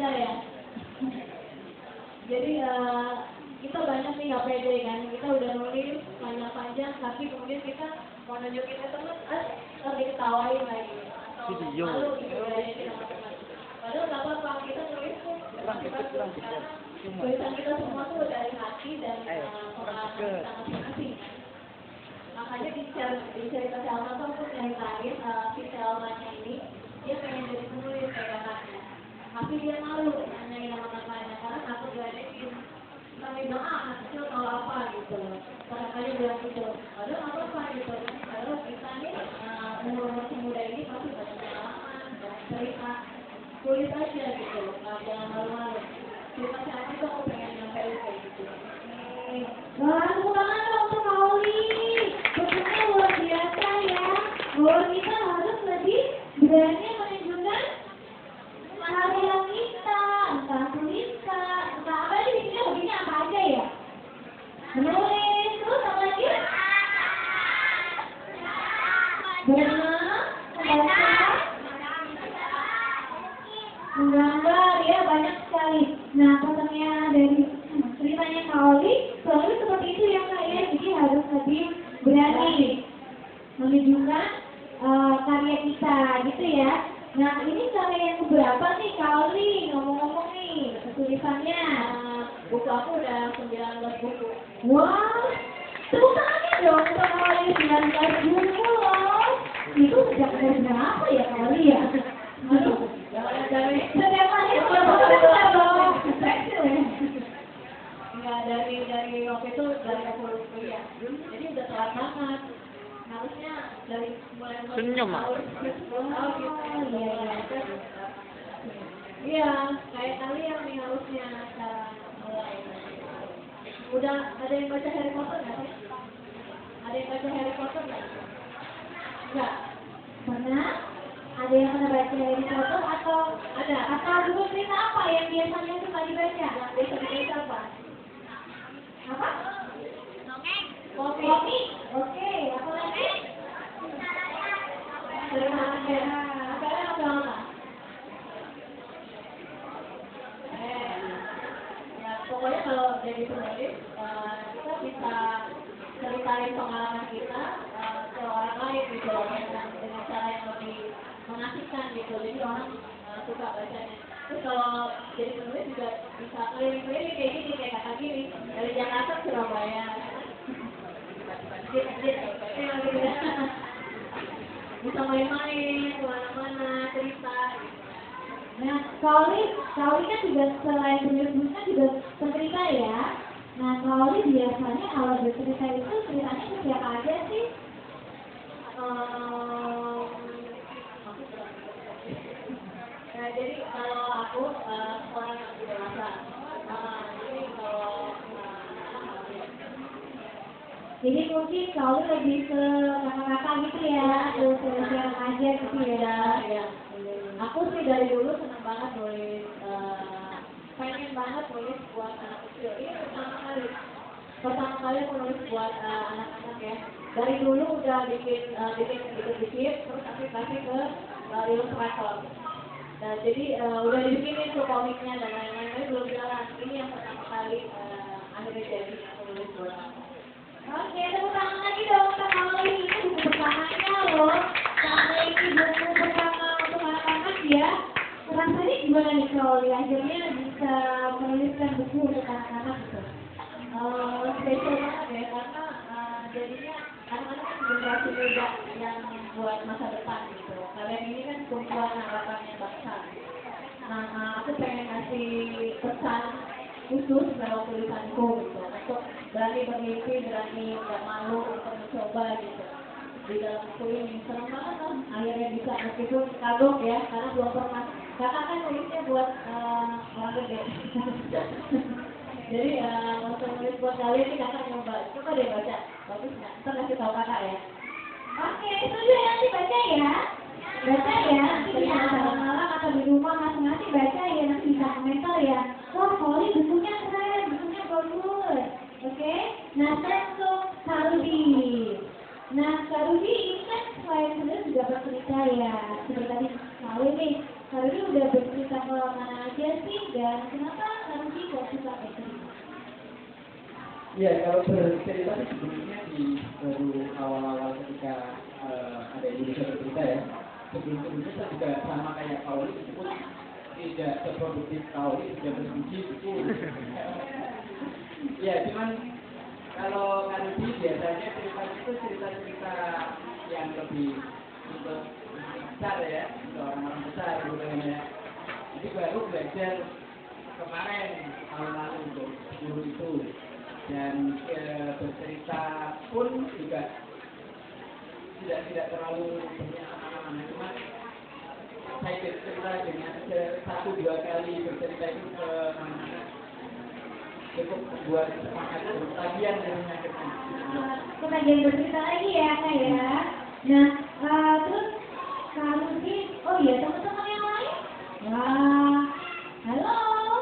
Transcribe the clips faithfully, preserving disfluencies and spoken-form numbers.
lancar ya. Jadi uh, kita banyak nih nggak pede kan, kita udah nulis panjang-panjang, tapi kemudian kita mau nunjukin ke teman, ah, ntar diketawain lagi. Atau Video. malu gitu ya, jadi teman-teman. Padahal nggak apa-apa, kita nulis tuh bagus, karena tulisan kita semua tuh dari hati dan uh, pengalaman kita masing-masing. Makanya di cerita Selma tuh aku nyeritain uh, si Selmanya ini, dia pengen jadi penulis kayak kakaknya. Tapi dia malu nanyain sama kakaknya, karena takut diledekin. Kami bilang, ah anak kecil tahu apa gitu. Kakaknya bilang gitu, padahal apa-apa gitu. Padahal kita nih, uh, umur-umur semuda ini pasti banyak pengalaman, banyak cerita. Tulis aja gitu, nah, jangan malu-malu. Cerita Selma itu aku pengen nyampein kayak gitu. Wah, tepuk tangan dong untuk Mauli. Bentuknya luar biasa ya. Bahwa kita harus lebih berani menunjukkan karya kita, entah tulisan, entah apa sih, ini hobinya apa aja ya? Menulis, terus apa lagi? Berenang, membaca, menggambar, ya banyak sekali. Nah, pesannya dari ceritanya Kak Oli, selalu seperti itu ya Kak ya, jadi harus lebih berani menunjukkan uh, karya kita gitu ya. Nah ini karya yang keberapa nih Kak Oli, ngomong-ngomong nih, tulisannya? Uh, buku aku udah sembilan belas buku. Wah, tepuk tangannya dong untuk Kak Oli, sembilan belas buku loh. Itu sejak dari berapa ya Kak Oli ya? Aduh, dari dari setiap hari betul-betul dong. Enggak, dari dari waktu itu dari aku kuliah, jadi udah telat banget. Harusnya dari mulai umur Senyum, Mak. sepuluh tahun gitu. Iya, kayak kalian nih harusnya cara mulai. Udah ada yang baca Harry Potter nggak sih? Ada yang baca Harry Potter nggak? Enggak. Pernah? Ada yang pernah baca Harry Potter atau Ada. atau buku cerita apa yang biasanya suka dibaca? Yang biasa dibaca apa? Apa? Kopi. Kopi. Oke, apa lagi? Sederhana. Kalian apa apa? Eh, ya pokoknya kalau jadi penulis, uh, kita bisa ceritain pengalaman kita uh, ke orang lain gitu dengan, dengan cara yang lebih mengasihkan gitu. Jadi orang uh, suka bacanya. Terus kalau jadi penulis juga bisa keliling-keliling kayak gini, kayak kata gini, dari Jakarta ke Surabaya. Bisa main-main kemana-mana, cerita. Nah, Kaoli, Kaoli kan juga selain penulis kan juga pencerita ya. Nah, Kaoli biasanya kalau bercerita itu ceritanya ke siapa aja sih? Um, nah, jadi kalau aku uh, orang yang dewasa, uh, jadi kalau Jadi mungkin Kaoli lebih ke kakak-kakak gitu ya, ke siapa aja gitu ya. ya, aku sih dari dulu senang banget nulis, uh, pengen banget nulis buat anak kecil. Ini pertama kali, pertama kali aku nulis buat uh, anak-anak ya. Dari dulu udah bikin, uh, bikin, bikin, bikin, terus aku kasih ke uh, ilustrator. Nah, jadi uh, udah dibikinin tuh komiknya dan lain-lain, tapi belum jalan. Ini yang pertama kali uh, akhirnya jadi aku nulis buat anak. Oke, tepuk tangan lagi dong untuk Kaoli. Ini buku pertamanya loh. Sampai ini buku pertama untuk anak-anak ya. Rasanya gimana nih Kaoli? Akhirnya bisa menuliskan buku untuk anak-anak gitu. Uh, spesial banget ya, karena uh, jadinya anak-anak kan generasi muda yang buat masa depan gitu. Kalian ini kan kumpulan harapannya bangsa. Nah, uh, aku pengen kasih pesan khusus lewat tulisanku gitu, untuk berani bermimpi, berani nggak malu untuk mencoba gitu. Di dalam buku ini senang banget kan, akhirnya bisa meskipun kagok ya, karena belum pernah. Kakak kan nulisnya buat uh, orang gede. Jadi uh, untuk nulis buat kalian ini kakak nyoba, coba deh baca, bagus nggak? Ntar kasih tahu kakak ya. Oke, itu juga nanti baca ya. Baca ya, nanti bisa malam-malam atau di rumah masing-masing baca ya, nanti bisa komentar ya. Wah, Kaoli bukunya keren, bukunya bagus. Oke, nah saya untuk Karudi. Nah, Karudi ini kan selain sebenarnya juga bercerita ya. Seperti tadi Kaoli nih, Karudi udah bercerita ke mana aja sih dan kenapa Haruki kok suka bercerita? Ya, kalau bercerita sih sebenarnya di baru awal-awal ketika uh, ada Indonesia bercerita ya. Sebelum-sebelumnya saya juga sama kayak Pauli, meskipun tidak seproduktif Pauli, tidak berbiji itu. Ya, cuman kalau Haruki biasanya ceritanya itu cerita-cerita yang lebih untuk besar ya, untuk orang-orang besar gitu ya. Jadi baru belajar kemarin tahun lalu untuk guru itu. Dan e, bercerita pun juga tidak tidak terlalu banyak pengalaman, cuma saya bercerita dengan satu dua kali bercerita itu ke mana-mana cukup membuat semangat bertagihan dari penyakitnya. Ketagihan bercerita lagi ya kak ya. Nah uh, terus kalau sih, oh iya teman-teman yang lain, wah, halo.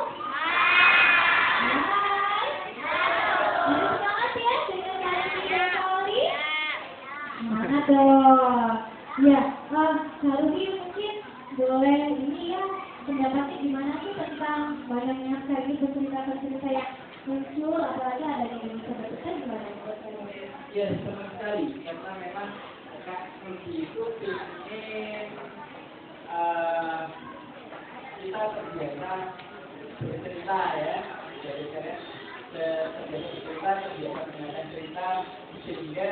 Dong. Ya, uh, Haruki mungkin boleh ini ya pendapatnya gimana sih tentang banyaknya sekali bercerita-bercerita yang muncul, apalagi ada di Indonesia bercerita gimana menurut kalian? Ya, sama sekali, karena memang Kak Haruki itu ingin uh, kita terbiasa bercerita ya, jadi karena terbiasa bercerita, terbiasa mendengarkan cerita, sehingga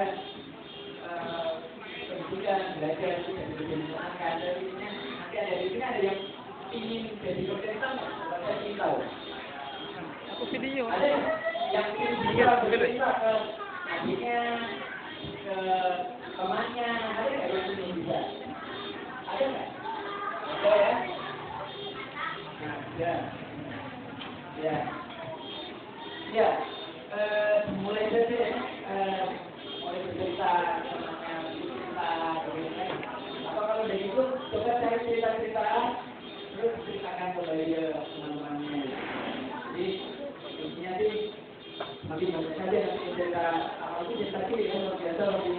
pendidikan belajar dari menyenangkan dari ini nanti ada di sini ada yang ingin jadi bercerita saya ingin tahu aku video ada yang ingin bisa bercerita ke adiknya ke temannya ada nggak yang ingin bisa ada nggak ada ya ada ya ya eh, mulai saja ya eh, mulai bercerita apa kalau dari itu coba cari cerita-cerita terus ceritakan kepada teman-temannya. Jadi intinya sih makin banyak saja nanti cerita apalagi cerita kiri ya luar biasa lagi.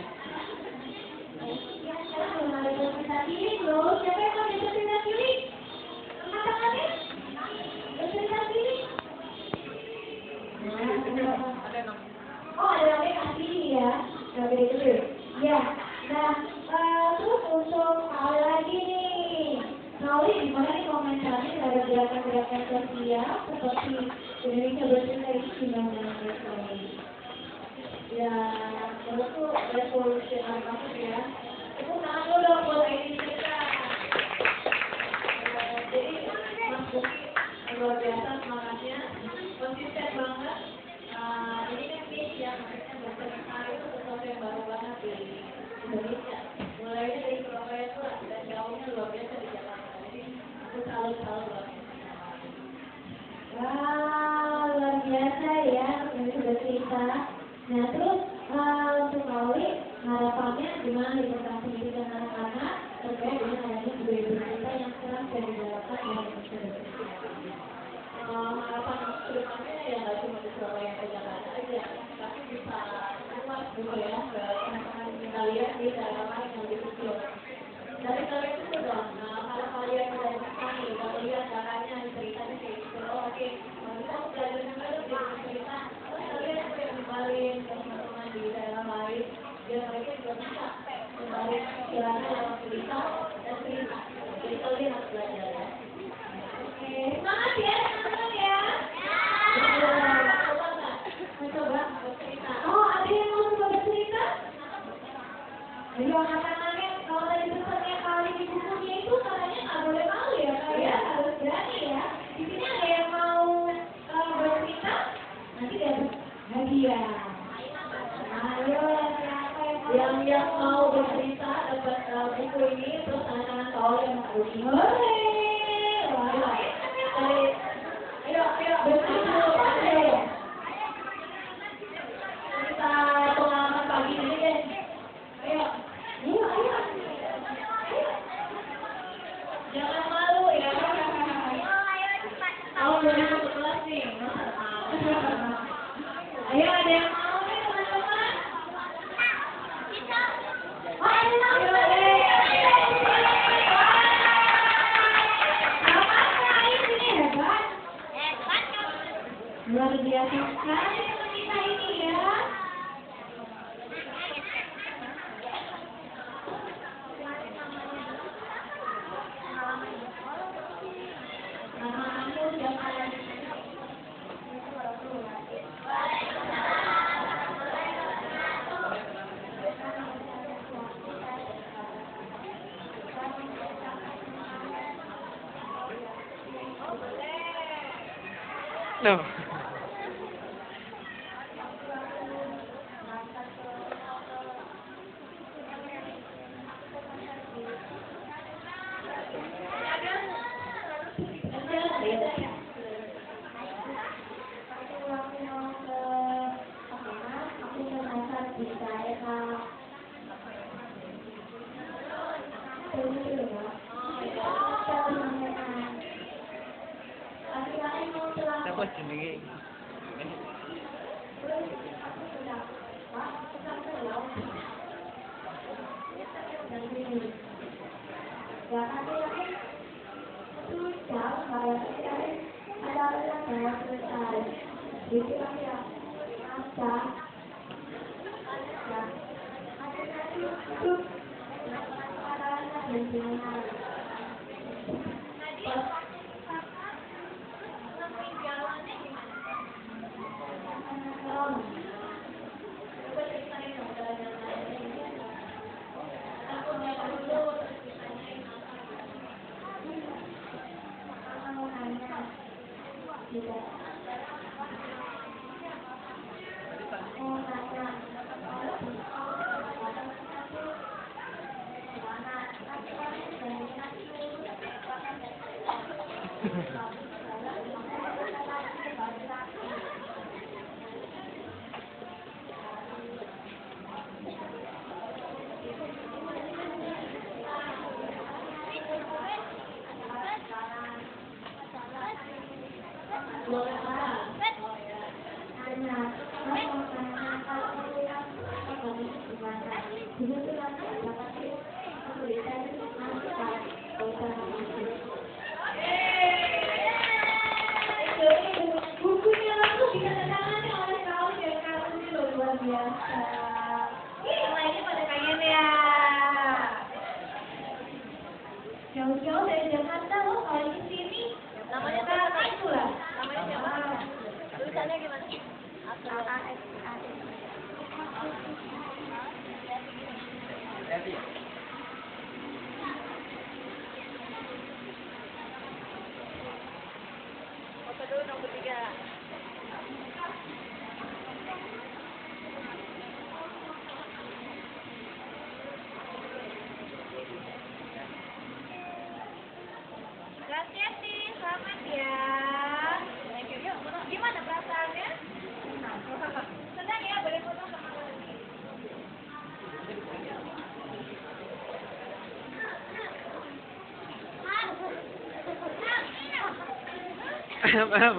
Ya sekarang belum ada cerita kiri loh. Siapa yang mau cerita kiri? Angkat tangannya. Cerita kiri. Oh ada lagi kaki ya. Oke itu ya. Nah, uh, terus untuk Kak lagi nih, Kak gimana nih komentarnya terhadap gerakan-gerakan sosial seperti Indonesia bercerita itu gimana menurut Kak? Ya, menurutku revolusioner banget ya. Itu tangan dulu dong buat Indonesia. Uh, jadi, Mas Buki luar biasa semangatnya, konsisten banget. Uh, ini kan case yang maksudnya bercerita itu sesuatu yang baru banget di Indonesia. Mulainya dari Surabaya itu dan jauhnya luar biasa di Jakarta. Jadi aku salut-salut banget. Wah, luar biasa ya ini sudah cerita. Nah terus uh, untuk Kauli harapannya gimana di tentang pendidikan anak-anak terkait dengan adanya budaya bercerita yang sekarang sudah digalakkan di Indonesia. Uh, harapan ke depannya ya nggak cuma di Surabaya atau Jakarta aja, tapi bisa luas gitu ya ke teman-teman kita lihat di daerah lain yang lebih kecil. Dari kalian itu dong, nah, kalau kalian udah bisa nih, kalau lihat caranya ceritanya kayak gitu, oh, oke, kalau kita belajar juga tuh dari cerita, terus kalian itu yang kembaliin ke teman-teman di daerah lain, biar mereka juga bisa kembaliin kiranya lewat cerita dan cerita. Jadi kalian harus belajar ya. Oke, semangat ya, semangat ya. Coba nggak? Mau coba bercerita? Oh, ada yang mau coba bercerita? Jadi angkat tangannya, kalau tadi pesannya kali di bukunya itu katanya nggak boleh malu ya, kalian harus berani ya. Di sini ada yang mau uh, bercerita? Nanti dapat hadiah. Ayo, siapa yang, yang yang mau bercerita dapat uh, buku ini, terus luar biasa sekali teman kita ini ya. Nama aku siapa? No. Siapa jenenge? Bukunya langsung ditandatangani oleh kaum dan kaum ini luar biasa. Ini yang lainnya pada pengen ya. Jauh-jauh dari Jakarta loh kalau di sini. Namanya apa itu lah? Namanya siapa? Tulisannya gimana? A S A S. Jadi, Foto dulu nomor tiga. Hati-hati, selamat ya. Thank you. Yuk, gimana perasaannya? Senang ya, boleh foto sama aku lagi. Em em.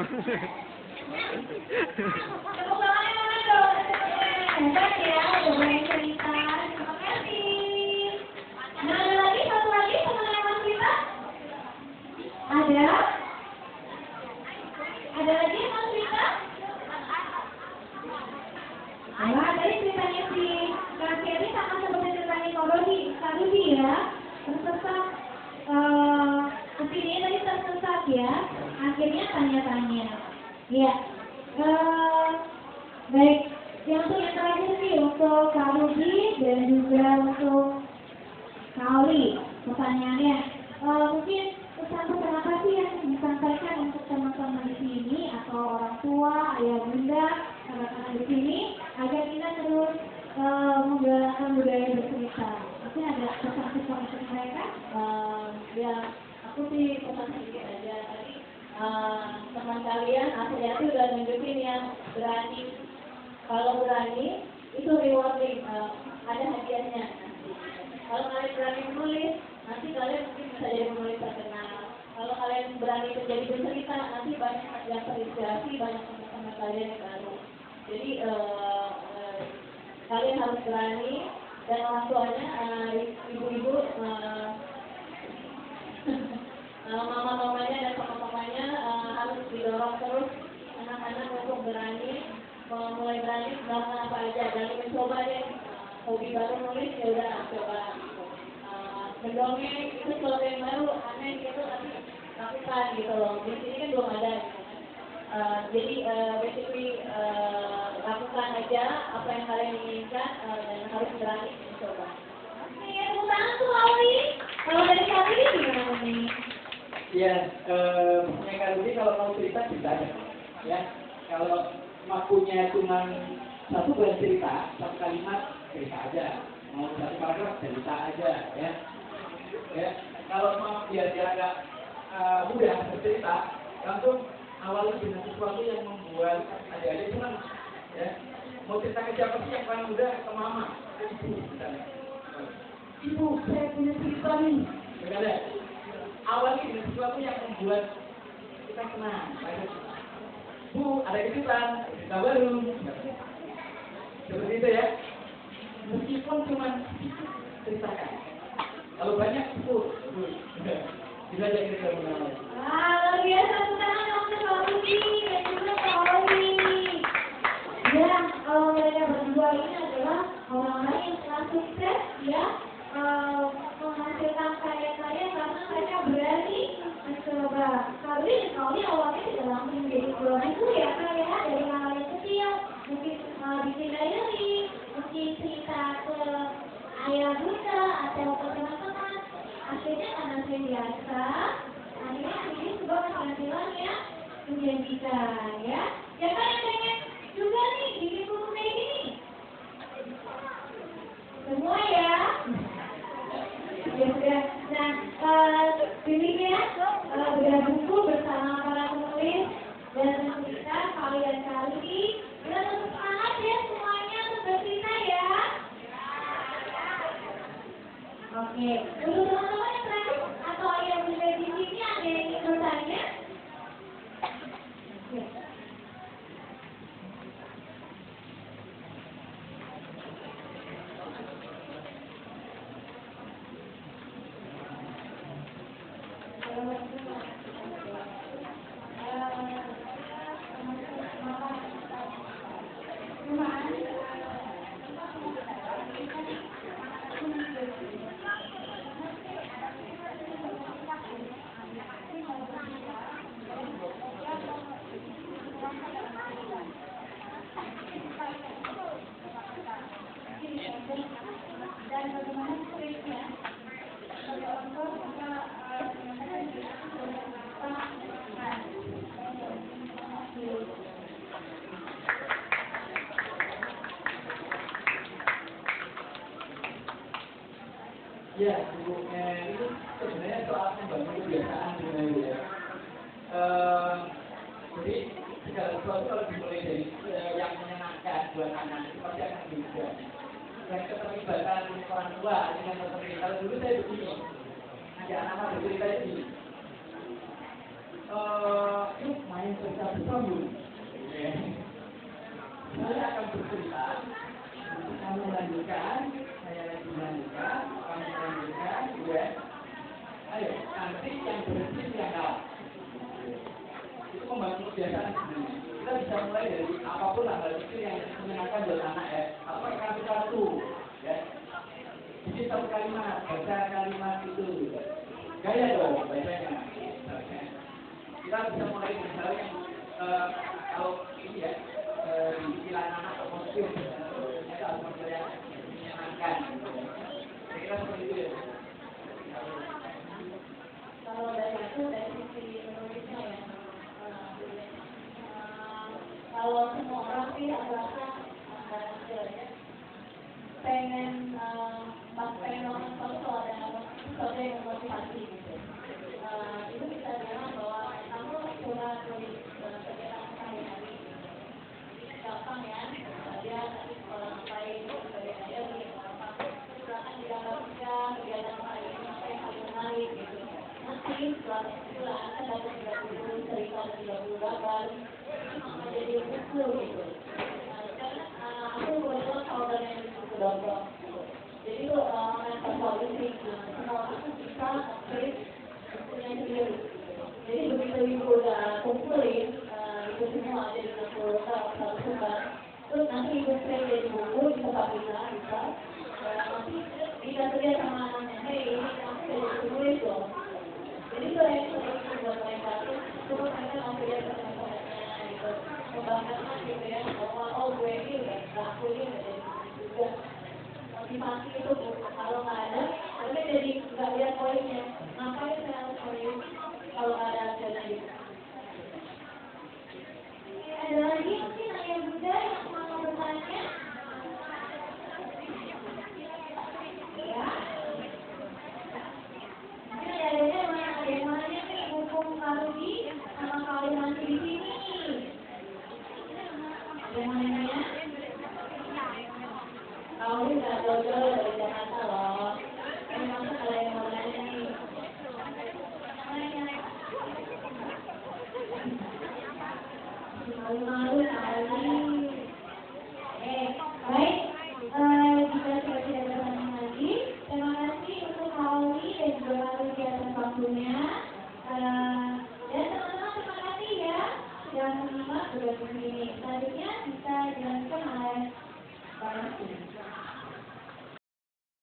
Tepuk tangannya mana dong? Hebat ya, udah banyak cerita. Terima kasih. Nah, ada lagi, satu lagi teman yang mau cerita? Ada? Ada lagi yang mau cerita? Wah, tadi ceritanya si Kak Kelly sama seperti ceritanya Kak Rudi, Kak Rudi ya. Tersesat, eh, kesini tadi tersesat ya. Akhirnya tanya-tanya. Ya, eh, baik. Yang untuk yang terakhir sih untuk Kak Rudi dan juga untuk Kak Oli. Pertanyaannya, eh, mungkin pesan-pesan apa sih yang disampaikan untuk teman-teman di sini atau orang tua, ayah bunda, anak-anak di sini agar kita terus uh, menggalakkan budaya bercerita. Mungkin ada pesan-pesan untuk mereka? Eh, ya, aku sih pesan sedikit aja tadi. Eh, teman kalian Afriati udah nunjukin yang berani. Kalau berani itu rewarding, eh, ada hadiahnya. Kalau kalian berani menulis, nanti kalian mungkin bisa jadi penulis terkenal. Kalau kalian berani menjadi bercerita, nanti banyak yang terinspirasi, banyak teman-teman kalian yang baru. Jadi eh, eh, kalian harus berani dan orang tuanya, eh, ibu-ibu, eh, mama-mamanya dan papa-papanya uh, harus didorong terus anak-anak untuk berani, mulai berani melakukan apa aja, berani mencoba deh. Hobi baru nulis ya udah coba. Uh, mendongeng itu sesuatu yang baru, aneh gitu, tapi lakukan gitu loh. Di sini kan belum ada. Uh, jadi uh, basically uh, lakukan aja apa yang kalian inginkan uh, dan harus berani mencoba. Oke, tepuk tangan tuh Auli. Kalau dari kami ini gimana nih? Ya, eh, punya Karudi kalau mau cerita cerita aja. Ya, kalau makunya cuma satu bulan cerita, satu kalimat cerita aja. Mau satu paragraf cerita aja, ya. Ya, kalau mau biar dia agak uh, mudah bercerita, langsung awali dengan sesuatu yang membuat adik-adik senang. Ya, mau cerita ke siapa sih yang paling mudah? Ke mama, ke ibu, misalnya. Ibu, saya punya cerita nih. Benar. Awali dengan sesuatu yang membuat kita senang. Bu, ada kejutan, cerita baru. Seperti itu ya. Meskipun cuma ceritakan. Kalau banyak itu, bisa aja kita mengenal. Wah, luar biasa, tepuk tangan untuk Auli dan juga Kak Oli. Ya, kalau mereka berdua ini adalah orang-orang yang telah sukses ya uh, menghasilkan karya-karya karena mereka berani mencoba. Kali ini Kak Oli awalnya tidak langsung menjadi guru itu ya Kak ya, dari hal yang kecil, mungkin uh, bikin diary, mungkin cerita ke ayah bunda atau ke teman-teman. Akhirnya karena saya biasa, akhirnya ini sebuah keterampilan yang menjanjikan ya. Ya kan yang pengen juga nih bikin buku kayak gini. Semua ya. Ya sudah. Nah, uh, pilihnya uh, bedah buku bersama para penulis dan cerita kali dan kali. Dan tetap semangat ya semuanya untuk bercerita ya. Oke, untuk teman-teman yang terakhir atau yang berada di sini ada yang ingin bertanya? Ya. Dan bagaimana seterusnya? Sebagai contoh, kita menyampaikan Ya, bukunya itu sebenarnya soal membangun kebiasaan sebenarnya ya. Uh, jadi segala sesuatu kalau dimulai dari uh, yang menyenangkan buat anak itu pasti akan juga. Dan keterlibatan orang tua dengan bercerita. Kalau dulu saya begini, ada anak-anak bercerita ini. Uh, yuk main cerita bersama. Okay. Saya akan bercerita, kamu melanjutkan, saya lagi melanjutkan, kamu melanjutkan, gue. Ayo, nanti yang berhenti yang kalah. Itu membantu kebiasaan sebenarnya. Kita bisa mulai dari apapun lah, hal kecil yang menyenangkan buat anak ya. Apa kartu-kartu, ya. Jadi satu kalimat, baca kalimat itu. Gaya dong, bacanya. Kita bisa mulai dari hal yang uh, kalau ini ya, uh, istilah anak atau kostum, kita harus mulai yang menyenangkan. Kira-kira seperti itu ya. Kalau dari aku, dari sisi penulisnya ya, kalau semua orang sih rasa pengen pas pengen nonton sosok dan sosok yang memotivasi gitu. Itu bisa bilang bahwa kamu coba tulis kegiatan sehari-hari, gampang ya. Dia nanti kalau ngapain sebagai diary atau apa, silakan digambarkan kegiatan hari ini apa yang paling menarik gitu. Nanti setelah itu akan dapat tiga puluh cerita tiga puluh gambar. Jadi buku gitu. Karena aku kebetulan saudara yang buku dongeng. Jadi itu online persoalan semua itu bisa tulis bukunya sendiri. Jadi begitu ibu udah kumpulin itu semua jadi kota satu kota. Terus nanti ibu saya jadi buku di tempat kita bisa. Nanti kita kerja sama anaknya, hei ini aku jadi penulis loh. Jadi itu yang saya buat mereka tuh, cuma mereka mau kerja ke teman-temannya gitu. Membanggakan gitu ya, bahwa oh gue ini udah, aku ini udah jadi penulis juga. Motivasi itu kalau nggak ada, mereka jadi nggak lihat poinnya. Ngapain saya harus menulis kalau nggak ada hasilnya gitu. Ada lagi mungkin ayah bunda yang mau bertanya? Ya. Mungkin ada-ada yang ada yang nanya nih, hukum Karudi sama kalian di sini. Ada yang mau nanya? Kalau ini nggak jauh-jauh dari Jakarta loh. Ini masuk ada yang mau nanya nih. Malu-malu kali. Eh, baik. Eh, jika sudah tidak ada pertanyaan lagi, terima kasih untuk Kak Oli dan juga Kak Rudy atas waktunya. Eh, dan teman-teman terima kasih ya sudah menyimak tugas ini. Selanjutnya kita jalankan oleh Pak Yasir.